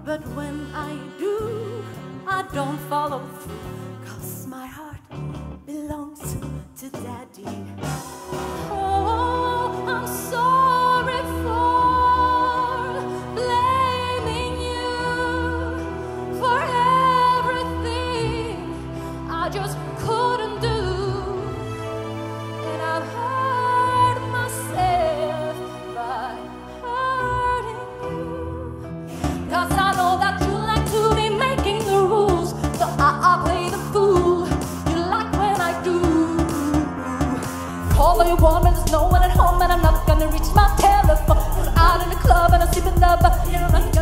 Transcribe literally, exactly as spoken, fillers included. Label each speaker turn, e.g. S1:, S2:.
S1: But when I do, I don't follow through, 'cause my heart belongs to Daddy. Oh, I'm sorry for blaming you for everything I just couldn't do. And I've hurt myself by hurting you. 'Cause I know that you like to be making the rules, so I, I play the fool. You like when I do. Call all you want when there's no one at home, and I'm not gonna reach my telephone. We're out in the club and I'm sleeping the but you're not